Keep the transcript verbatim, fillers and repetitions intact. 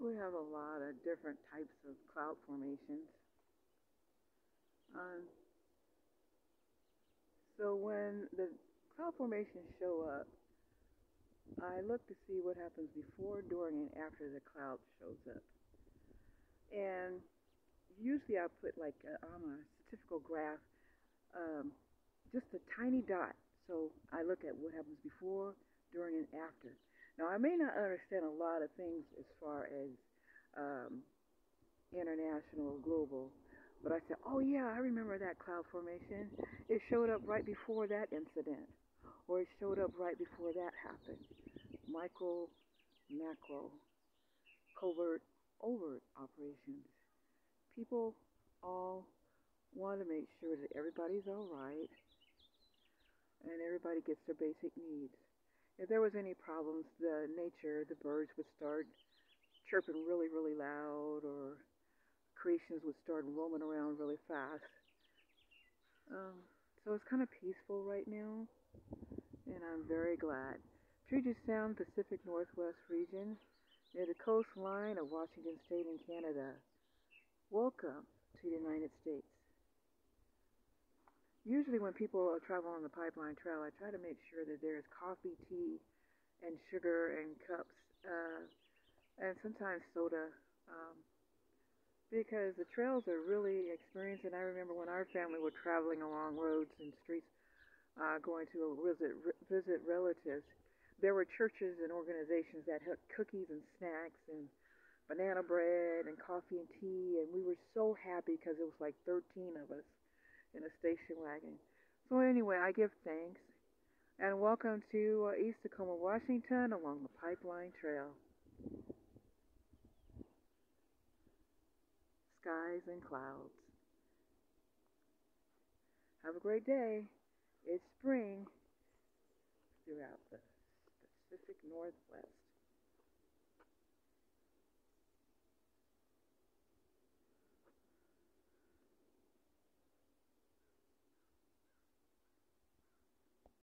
we have a lot of different types of cloud formations. Um, so when the cloud formations show up, I look to see what happens before, during, and after the cloud shows up. And usually I put like a, on a statistical graph um, just a tiny dot. So I look at what happens before, during, and after. Now I may not understand a lot of things as far as um, international, global, but I said, oh yeah, I remember that cloud formation. It showed up right before that incident, or it showed up right before that happened. Micro, macro, covert, overt operations. People all want to make sure that everybody's all right and everybody gets their basic needs. If there was any problems, the nature, the birds would start chirping really, really loud, or creations would start roaming around really fast. Um, so it's kind of peaceful right now, and I'm very glad. Puget Sound, Pacific Northwest region, near the coastline of Washington State in Canada. Welcome to the United States. Usually when people travel on the Pipeline Trail, I try to make sure that there's coffee, tea, and sugar and cups, uh, and sometimes soda, um, because the trails are really experiencing. I remember when our family were traveling along roads and streets, uh, going to visit visit relatives. There were churches and organizations that had cookies and snacks and banana bread and coffee and tea, and we were so happy because it was like thirteen of us in a station wagon. So anyway, I give thanks and welcome to uh, East Tacoma, Washington, along the Pipeline Trail. Skies and clouds. Have a great day. It's spring throughout the Pacific Northwest.